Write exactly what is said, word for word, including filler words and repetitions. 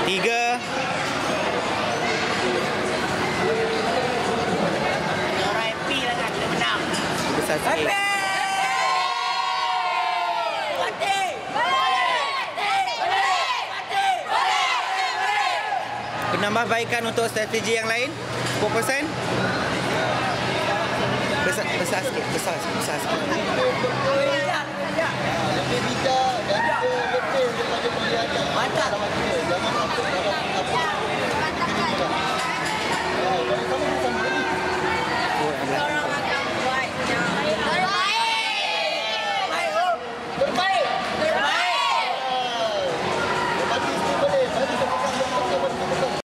Tiga. Orang happy lah kan, kita menang. Besar sikit. Penambahbaikan untuk strategi yang lain sepuluh peratus. Besar, besar sikit, besar sikit, besar sikit. Lebih bijak dan lebih daripada penglihatan. Mantap. Jangan masuk dalam apa